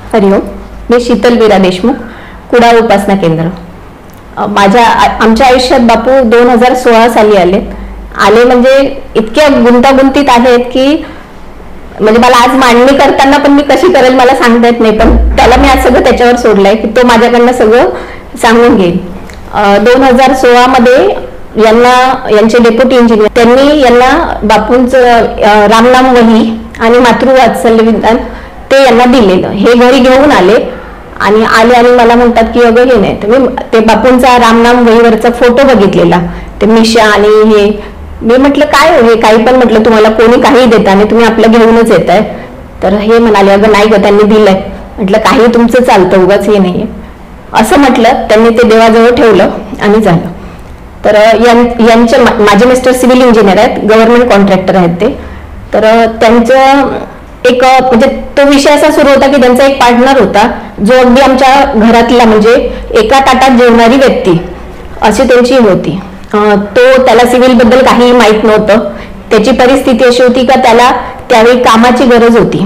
हरिओम, मी शीतल वीरा देशमुख, कुडाळ उपासना केंद्र. आमच्या आयुष्यात बापू 2016 साली आले म्हणजे इतक्या गुंतागुंतीत आहेत की म्हणजे मला आज मांडणी करताना पण मी कशी करेल मला सांगता येत नाही, पण त्याला मी आज सगळं त्याच्यावर सोडलंय की तो माझ्याकडनं सगळं सांगून घेईल. 2016 मध्ये यांचे डेप्युटी इंजिनियर त्यांनी यांना बापूंचं रामनाम वही आणि मातृवात्सल्य विधान ते यांना दिलेलं. हे घरी घेऊन आले आणि मला म्हणतात की अगं हे नाही. तर मी ते बापूंचा रामनाम वहीवरचा फोटो बघितलेला, ते मिशा आणि हे. मी म्हटलं काय हे काही पण म्हटलं तुम्हाला कोणी काही देता आणि तुम्ही आपलं घेऊनच येत आहे. तर हे म्हणाले अगं नाही ग त्यांनी दिलंय. म्हटलं काही तुमचं चालतं उगाच हे नाहीये असं म्हटलं. त्यांनी ते देवाजवळ ठेवलं आणि झालं. तर यांचे माझे मिस्टर सिव्हिल इंजिनियर आहेत, गव्हर्नमेंट कॉन्ट्रॅक्टर आहेत ते. तर त्यांचं एक म्हणजे तो विषय असा सुरू होता की त्यांचा एक पार्टनर होता जो अगदी आमच्या घरातला म्हणजे एका ताटात जेवणारी व्यक्ती अशी त्यांची होती. त्याला सिव्हिल बद्दल काही माहीत नव्हतं. त्याची परिस्थिती अशी होती का त्याला त्यावेळी कामाची गरज होती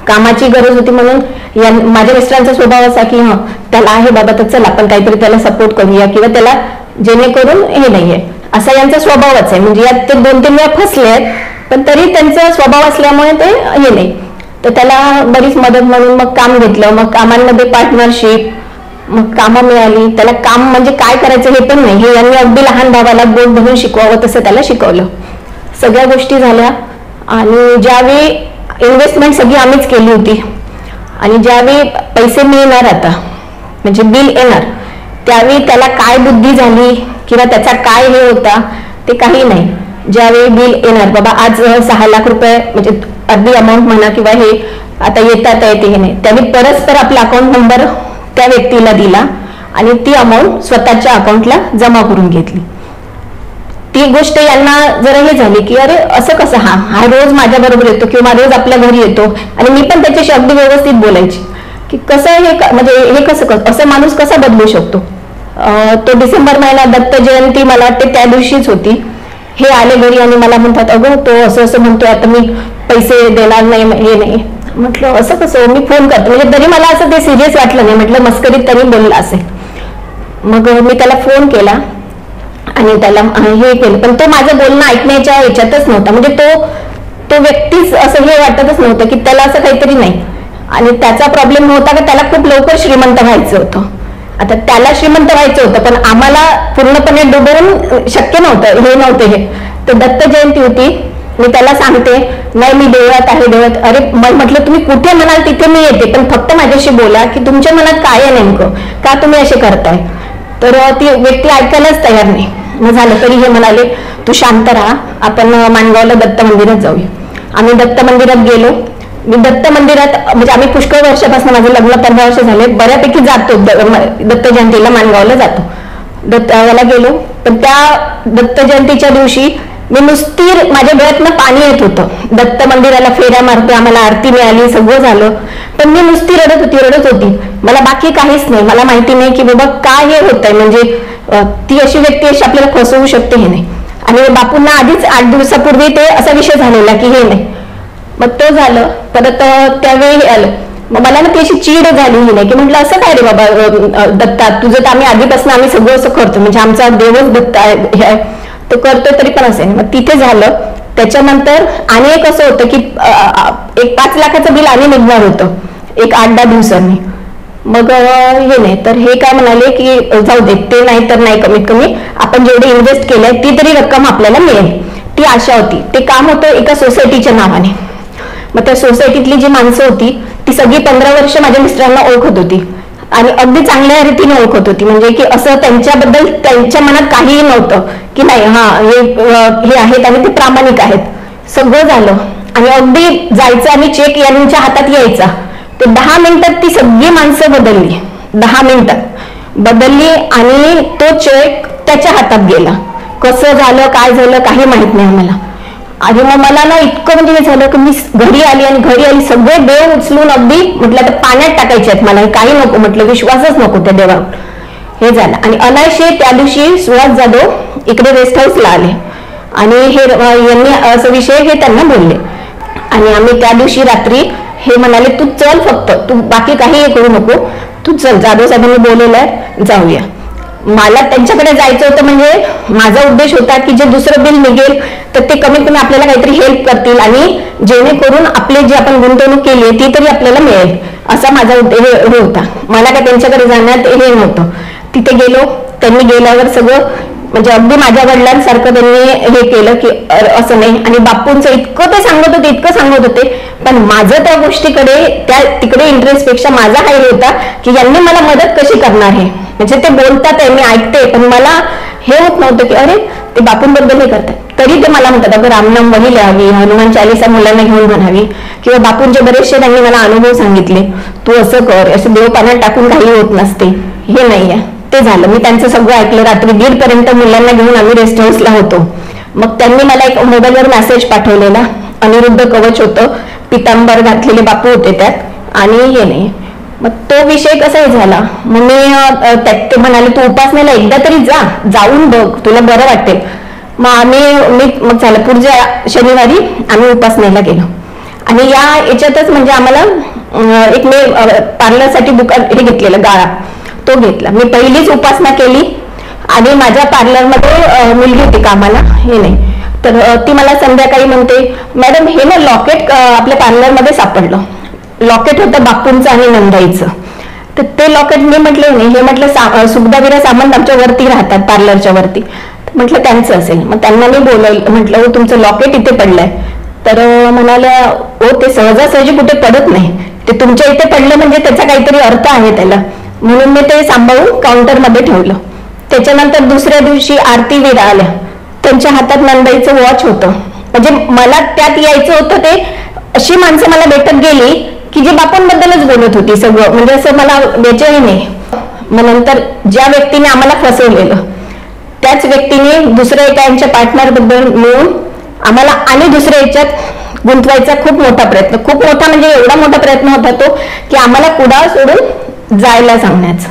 म्हणून माझ्या मिस्टरांचा स्वभाव असा की त्याला आहे बाबा तर चल आपण काहीतरी त्याला सपोर्ट करूया किंवा त्याला जेणेकरून हे नाहीये असा यांचा स्वभावच आहे. म्हणजे यात ते 2-3 वेळा फसले आहेत पण तरी त्यांचा स्वभाव असल्यामुळे ते हे नाही. तर त्याला बरीच मदत म्हणून मग काम घेतलं, मग कामांमध्ये पार्टनरशिप, मग कामं मिळाली. त्याला काम म्हणजे काय करायचं हे पण नाही, हे यांनी अगदी लहान भावाला बोट धरून शिकवावं तसं त्याला शिकवलं. सगळ्या गोष्टी झाल्या आणि ज्यावेळी इन्व्हेस्टमेंट सगळी आम्हीच केली होती आणि ज्यावेळी पैसे मिळणार आता म्हणजे बिल येणार त्यावेळी त्याला काय बुद्धी झाली किंवा त्याचा काय हे होता ते काही नाही. ज्यावेळी बिल येणार बाबा आज 6 लाख रुपये म्हणजे अर्धी अमाऊंट म्हणा किंवा हे आता येतात येते हे नाही, त्यांनी परस्पर आपला अकाउंट नंबर त्या व्यक्तीला दिला आणि ती अमाऊंट स्वतःच्या अकाउंटला जमा करून घेतली. ती गोष्ट यांना जरा हे झाली की अरे असं कसं हा रोज माझ्या बरोबर येतो किंवा रोज आपल्या घरी येतो आणि मी पण त्याच्याशी अगदी व्यवस्थित बोलायची की कसं हे म्हणजे हे कसं असं माणूस कसा बदलू शकतो. तो डिसेंबर महिना दत्त जयंती मला वाटते त्या दिवशीच होती. हे आले घरी आणि मला म्हणतात अगं तो असं म्हणतोय आता मी पैसे देणार नाही हे नाही. म्हटलं असं कसं, मी फोन करतो म्हणजे तरी मला असं ते सिरियस वाटलं नाही, म्हटलं मस्करीत तरी बोलला असेल. मग मी त्याला फोन केला आणि त्याला हे केलं पण तो माझं बोलणं ऐकण्याच्या याच्यातच नव्हता. म्हणजे तो व्यक्तीच असं हे वाटतच नव्हतं की त्याला असं काहीतरी नाही. आणि त्याचा प्रॉब्लेम होता की त्याला खूप लवकर श्रीमंत व्हायचं होतं. आता त्याला श्रीमंत व्हायचं होतं पण आम्हाला पूर्णपणे डुबवून शक्य नव्हतं, हे नव्हतं हे. तर दत्त जयंती होती, मी त्याला सांगते नाही मी देवळात आहे देवळात. अरे म्हटलं तुम्ही कुठे म्हणाल तिथे मी येते पण फक्त माझ्याशी बोला की तुमच्या मनात काय आहे नेमकं, का तुम्ही असे करताय. तर ती व्यक्ती ऐकायलाच तयार नाही. मग झालं तरी हे म्हणाले तू शांत राहा, आपण माणगावला दत्त मंदिरात जाऊया. आम्ही दत्त मंदिरात गेलो. मी दत्त मंदिरात म्हणजे आम्ही पुष्कळ वर्षापासून माझं लग्न 15 वर्ष झाले बऱ्यापैकी जातो दत्त जयंतीला माणगावला जातो. दत्ताला गेलो पण त्या दत्त जयंतीच्या दिवशी मी नुसती माझ्या डोळ्यातनं पाणी येत होतं. दत्त मंदिराला फेऱ्या मारते, आम्हाला आरती मिळाली, सगळं झालं पण मी नुसती रडत होती. मला बाकी काहीच नाही, मला माहिती नाही की बाबा काय हे होतंय. म्हणजे ती अशी व्यक्ती अशी आपल्याला फसवू शकते हे नाही. आणि बापूंना आधीच 8 दिवसापूर्वी ते असा विषय झालेला की हे नाही. मग तो झालं परत त्यावेळी आलं. मग मला ना ती अशी चीड झाली ही नाही की म्हटलं असं काय रे बाबा दत्ता तुझं तर आधीपासून आम्ही सगळं असं करतो म्हणजे आमचा देवच दत्त आहे तो करतोय तरी पण असेल. मग तिथे झालं. त्याच्यानंतर आणि एक असं होतं की एक 5 लाखाचं बिल आणि निघणार होतं एक 8-10 दिवसांनी. मग हे नाही तर हे काय म्हणाले की जाऊ दे ते नाही तर नाही, कमीत कमी आपण जेवढे इन्व्हेस्ट केलंय ती तरी रक्कम आपल्याला मिळेल. ती आशा होती. ते काम होतं एका सोसायटीच्या नावाने. मग त्या सोसायटीतली जी माणसं होती ती सगळी 15 वर्ष माझ्या मिस्टरांना ओळखत होती आणि अगदी चांगल्या रीतीने ओळखत होती. म्हणजे की असं त्यांच्याबद्दल त्यांच्या मनात काहीही नव्हतं की नाही हे आहेत आणि ते प्रामाणिक आहेत. सगळं झालं आणि अगदी जायचं आणि चेक यांच्या हातात यायचा. ते 10 मिनिटात ती सगळी माणसं बदलली. 10 मिनिटात बदलली आणि तो चेक त्याच्या हातात गेला. कसं झालं काय झालं काही माहित नाही आम्हाला. आणि मग मला ना इतकं म्हणजे हे झालं की मी घरी आली सगळे देव उचलून अगदी म्हटलं तर पाण्यात टाकायचे आहेत मला, काही नको म्हटलं, विश्वासच नको त्या देवावर. हे झालं आणि अनायशे त्या दिवशी सुहास जाधव इकडे रेस्ट हाऊसला आले आणि हे यांनी असं विषय हे त्यांना बोलले आणि आम्ही त्या दिवशी रात्री हे म्हणाले तू चल, फक्त तू बाकी काही करू नको, तू चल, जाधव साहेबांनी बोलवलंय, जाऊया. मला त्यांच्याकडे जायचं होतं, म्हणजे माझा उद्देश होता की जे दुसरं बिल निघेल तर ते कमीत कमी आपल्याला काहीतरी हेल्प करतील आणि जेणेकरून आपले जे आपण गुंतवणूक केली आहे ती तरी आपल्याला मिळेल, असा माझा हे होता. मला काय त्यांच्याकडे जाण्यात हे नव्हतं. तिथे गेलो, त्यांनी गेल्यावर सगळं म्हणजे अगदी माझ्या वडिलांसारखं त्यांनी हे केलं की असं नाही. आणि बापूंचं इतकं ते सांगत होते, पण माझं त्या गोष्टीकडे त्या तिकडे इंटरेस्ट पेक्षा माझा हा हे होता की यांनी मला मदत कशी करणार आहे. म्हणजे ते बोलतात आहे, मी ऐकते, पण मला हे होत नव्हतं की अरे ते बापूंबद्दल हे करतात. तरी ते मला म्हणतात अगं रामनाम वही लिहावी, हनुमान चालीसा मुलांना घेऊन म्हणावी, किंवा बापूंचे बरेचसे त्यांनी मला अनुभव सांगितले, तू असं कर, असं देव पाण्यात टाकून काही होत नसते, हे नाहीये. ते झालं, मी त्यांचं सगळं ऐकलं. रात्री 1:30 पर्यंत मुलांना घेऊन आम्ही रेस्ट हाऊसला होतो. मग त्यांनी मला एक मोबाईलवर मेसेज पाठवलेला, अनिरुद्ध कवच होतं, पितांबर घातलेले बापू होते त्यात, आणि हे नाही. मग तो विषय कसा झाला, मग मी ते म्हणाले तू उपासनेला एकदा तरी जाऊन बघ, तुला बरं वाटेल. मग मग झालं, पुढच्या शनिवारी आम्ही उपासनेला गेलो. आणि याच्यातच म्हणजे आम्हाला एक मी पार्लरसाठी दुकान हे घेतलेलं, गाळा तो घेतला. मी पहिलीच उपासना केली. आणि माझ्या पार्लरमध्ये मुलगी होती कामाला, हे नाही, तर ती मला संध्याकाळी म्हणते मॅडम हे ना लॉकेट आपल्या पार्लरमध्ये सापडलं. लॉकेट होतं बापूंचं आणि नंदाईचं. तर ते लॉकेट मी म्हटलं नाही, हे म्हटलं सुखदावीरा सामंत आमच्या वरती राहतात, पार्लरच्या वरती, म्हटलं त्यांचं असेल. मग त्यांना मी बोलवलं, म्हटलं हो तुमचं लॉकेट इथे पडलंय. तर म्हणाल्या हो ते सहजासहजी कुठे पडत नाही, ते तुमच्या इथे पडलं म्हणजे त्याचा काहीतरी अर्थ आहे त्याला, म्हणून मी ते सांभाळून काउंटरमध्ये ठेवलं. त्याच्यानंतर दुसऱ्या दिवशी आरती वीरा आल्या, त्यांच्या हातात नंदाईचं वॉच होतं. म्हणजे मला त्यात यायचं होतं, ते अशी माणसं मला भेटत गेली की जी बापूंबद्दलच बोलत होती सगळं, म्हणजे असं मला बेचैनी नाही. मग नंतर ज्या व्यक्तीने आम्हाला फसवलेलं त्याच व्यक्तीने दुसऱ्या एका यांच्या पार्टनर बद्दल मिळून आम्हाला आणि दुसऱ्या याच्यात गुंतवायचा खूप मोठा म्हणजे एवढा मोठा प्रयत्न होता तो की आम्हाला कुडाळ सोडून जायला सांगण्याचं.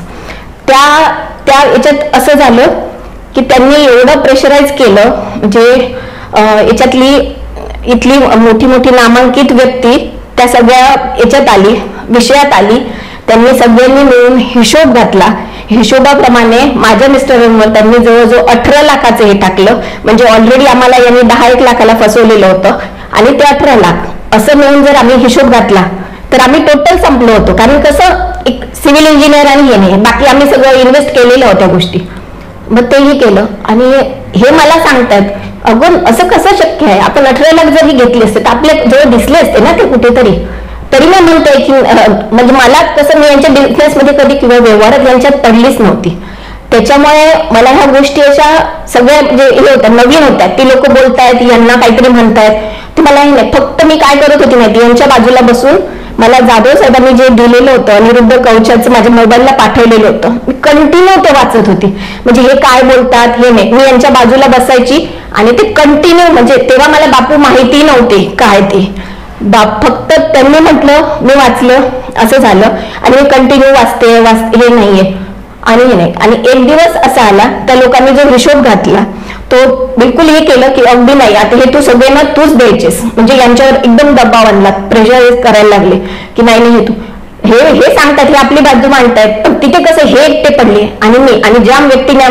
त्या याच्यात असं झालं की त्यांनी एवढं प्रेशराईज केलं, म्हणजे याच्यातली इथली मोठी मोठी नामांकित व्यक्ती त्या सगळ्या याच्यात आली, विषयात आली. त्यांनी सगळ्यांनी मिळून हिशोब घातला. हिशोबाप्रमाणे माझ्या मिस्टरांवर त्यांनी जवळजवळ 18 लाखाचं हे टाकलं. म्हणजे ऑलरेडी आम्हाला यांनी 10-1 लाखाला फसवलेलं होतं, आणि ते 18 लाख असं मिळून जर आम्ही हिशोब घातला तर आम्ही टोटल संपलो होतो. कारण कसं एक सिव्हिल इंजिनियर आणि हे नाही, बाकी आम्ही सगळं इन्व्हेस्ट केलेल्या होत्या गोष्टी. मग तेही केलं. आणि हे मला सांगतात अगं असं कसं शक्य आहे, आपण 18 लाख जरी घेतले असते तर आपल्या जवळ दिसले असते ना ते कुठेतरी. तरी मी म्हणतोय की म्हणजे मला कसं, मी यांच्या बिझनेसमध्ये कधी किंवा व्यवहारात यांच्यात पडलीच नव्हती, त्याच्यामुळे मला ह्या गोष्टी अशा सगळ्या म्हणजे हे होत्या, नवीन होत्या. ती लोक बोलतायत, यांना काहीतरी म्हणतायत, ते मला हे नाही. फक्त मी काय करत होती माहिती, यांच्या बाजूला बसून मला जाधव साहेबांनी जे दिलेलं होतं अनिरुद्ध कवचाचं माझ्या मोबाईलला पाठवलेलं होतं, मी कंटिन्यू ते वाचत होती. म्हणजे हे काय बोलतात हे नाही, मी यांच्या बाजूला बसायची आणि ते कंटिन्यू, म्हणजे तेव्हा मला बापू माहिती नव्हते काय ते, फक्त त्यांनी म्हटलं मी वाचलं, असं झालं. आणि मी कंटिन्यू वाचते हे नाहीये आणि हे नाही. आणि एक दिवस असा आला, त्या लोकांनी जो हिशोब घातला तो बिलकुल हे केलं की अगदी नाही, आता हे तू सगळ्यांना तूच द्यायचेस. म्हणजे यांच्यावर एकदम दबाव आणला, प्रेशराईज करायला लागले की नाही हे तू, हे सांगतात, हे आपली बाजू मांडतायत. पण तिथे कसं हे एकटे पडले आणि मी, आणि ज्या व्यक्तीने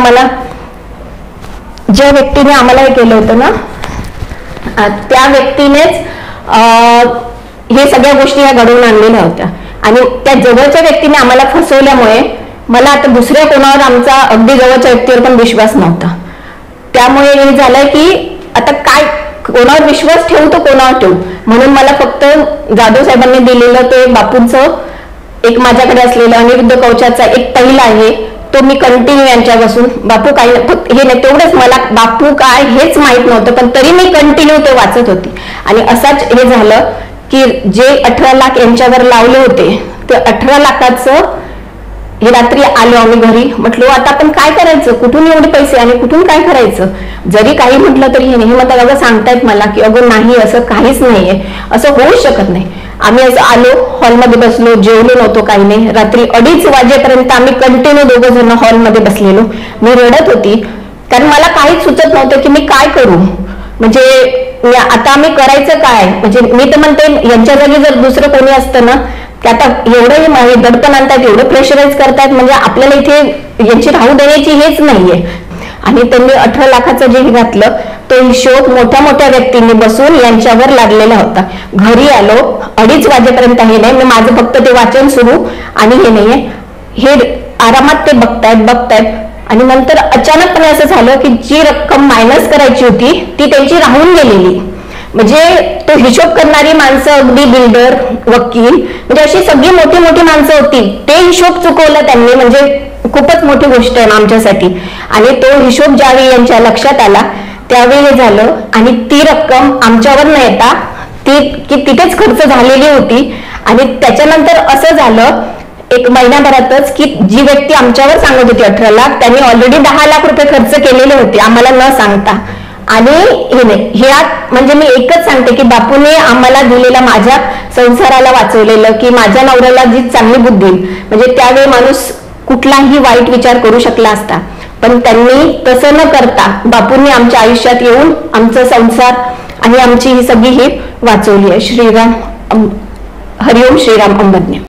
आम्हाला हे केलं होतं ना, त्या व्यक्तीनेच हे सगळ्या गोष्टी ह्या घडवून आणलेल्या होत्या. आणि त्या जवळच्या व्यक्तीने आम्हाला फसवल्यामुळे मला आता दुसऱ्या कोणावर, आमचा अगदी जवळच्या व्यक्तीवर पण विश्वास नव्हता. त्यामुळे हे झालंय की आता काय, कोणावर विश्वास ठेवू तो कोणावर ठेवू. म्हणून मला फक्त जाधव साहेबांनी दिलेलं ते बापूंचं एक माझ्याकडे असलेलं अनिरुद्ध कवचाचा एक पहिला आहे, तो मी कंटिन्यू यांच्यापासून, बापू काय फक्त हे नाही, तेवढंच मला बापू काय हेच माहित नव्हतं, पण तरी मी कंटिन्यू ते वाचत होती. आणि असाच हे झालं की जे 18 लाख यांच्यावर लावले होते ते 18 लाखाचं हे रात्री आलो आम्ही घरी. म्हटलो आता आपण काय करायचं, कुठून एवढे पैसे आणि कुठून काय करायचं. जरी काही म्हटलं तरी हे नाही. मग अगं सांगतायत मला की अगं नाही, असं काहीच नाहीये, असं होऊच शकत नाही. आम्ही असं आलो, हॉलमध्ये बसलो, जेवलो नव्हतो, काही नाही. रात्री 2:30 वाजेपर्यंत आम्ही कंटिन्यू 2 जण हॉलमध्ये बसलेलो. मी रडत होती, कारण मला काहीच सुचत नव्हतं की मी काय करू. म्हणजे आता आम्ही करायचं काय, म्हणजे मी तर म्हणते यांच्या जागी जर दुसरं कोणी असतं ना, की आता एवढं दडपण आणतात, एवढं प्रेशराईज करतात, म्हणजे आपल्याला इथे यांची राहू देण्याची हेच नाहीये. आणि त्यांनी 18 लाखाचं जे घातलं तो हिशोब मोठ्या मोठ्या व्यक्तींनी बसून यांच्यावर लागलेला होता. घरी आलो 2:30 वाजेपर्यंत हे नाही, माझं फक्त ते वाचन सुरू आणि हे नाहीये, हे आरामात ते बघतायत आणि नंतर अचानकपणे असं झालं की जी रक्कम मायनस करायची होती ती त्यांची राहून गेलेली. म्हणजे तो हिशोब करणारी माणसं, अगदी बिल्डर, वकील, म्हणजे अशी सगळी मोठी मोठी माणसं होती, ते हिशोब चुकवला त्यांनी. म्हणजे खूपच मोठी गोष्ट आहे आमच्यासाठी. आणि तो हिशोब ज्यावेळी यांच्या लक्षात आला त्यावेळी हे झालं आणि ती रक्कम आमच्यावर न येता ती तिथेच खर्च झालेली होती. आणि त्याच्यानंतर असं झालं 1 महिन्याभरातच की जी व्यक्ती आमच्यावर सांगत होती 18 लाख, त्यांनी ऑलरेडी 10 लाख रुपये खर्च केलेले होते आम्हाला न सांगता. आणि हे नाही, ह्यात म्हणजे मी एकच सांगते की बापूने आम्हाला दिलेला, माझ्या संसाराला वाचवलेलं, की माझ्या नवऱ्याला जी चांगली बुद्धी, म्हणजे त्यावेळी माणूस कुठलाही वाईट विचार करू शकला असता, पण त्यांनी तसं न करता बापूंनी आमच्या आयुष्यात येऊन आमचा संसार आणि आमची ही सगळी ही वाचवली आहे. श्रीराम, हरिओम श्रीराम अंबज्ञ.